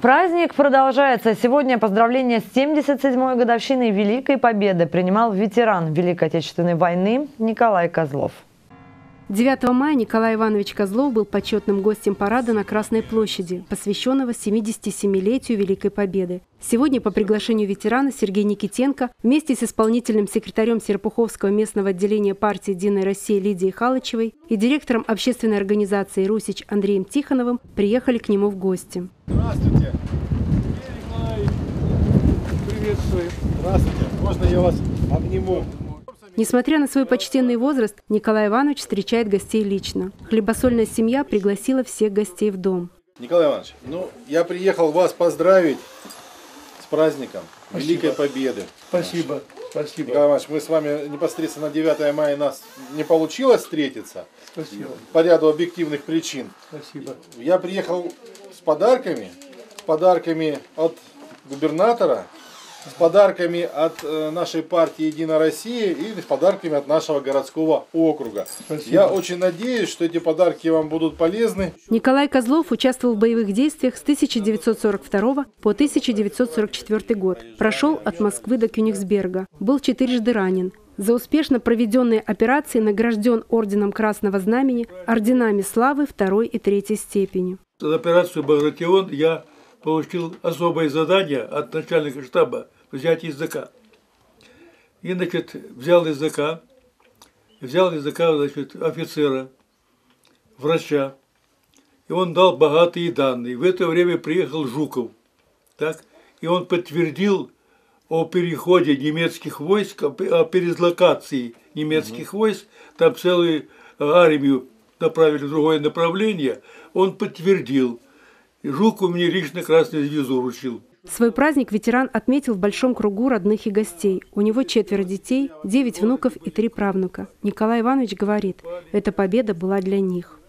Праздник продолжается. Сегодня поздравления с 77-й годовщиной Великой Победы принимал ветеран Великой Отечественной войны Николай Козлов. 9 мая Николай Иванович Козлов был почетным гостем парада на Красной площади, посвященного 77-летию Великой Победы. Сегодня по приглашению ветерана Сергей Никитенко вместе с исполнительным секретарем Серпуховского местного отделения партии «Единая Россия» Лидией Халычевой и директором общественной организации «Русич» Андреем Тихоновым приехали к нему в гости. Здравствуйте. Николай, приветствую. Здравствуйте. Можно я вас обниму? Несмотря на свой почтенный возраст, Николай Иванович встречает гостей лично. Хлебосольная семья пригласила всех гостей в дом. Николай Иванович, я приехал вас поздравить с праздником Спасибо. Великой Победы. Спасибо, спасибо. Николай Иванович, мы с вами непосредственно 9 мая нас не получилось встретиться. Спасибо. По ряду объективных причин. Спасибо. Я приехал с подарками от губернатора, с подарками от нашей партии «Единая Россия» и с подарками от нашего городского округа. Спасибо. Я очень надеюсь, что эти подарки вам будут полезны. Николай Козлов участвовал в боевых действиях с 1942 по 1944 год. Прошел от Москвы до Кёнигсберга. Был 4-жды ранен. За успешно проведенные операции награжден орденом Красного Знамени, орденами Славы 2 и 3 степени. За операцию «Багратион» я получил особое задание от начальника штаба взять языка. И, взял языка, офицера, врача. И он дал богатые данные. В это время приехал Жуков. Так? И он подтвердил о переходе немецких войск, о передислокации немецких войск. Там целую армию направили в другое направление. Он подтвердил. И Жуков мне лично Красную Звезду вручил. Свой праздник ветеран отметил в большом кругу родных и гостей. У него 4 детей, 9 внуков и 3 правнука. Николай Иванович говорит, эта победа была для них.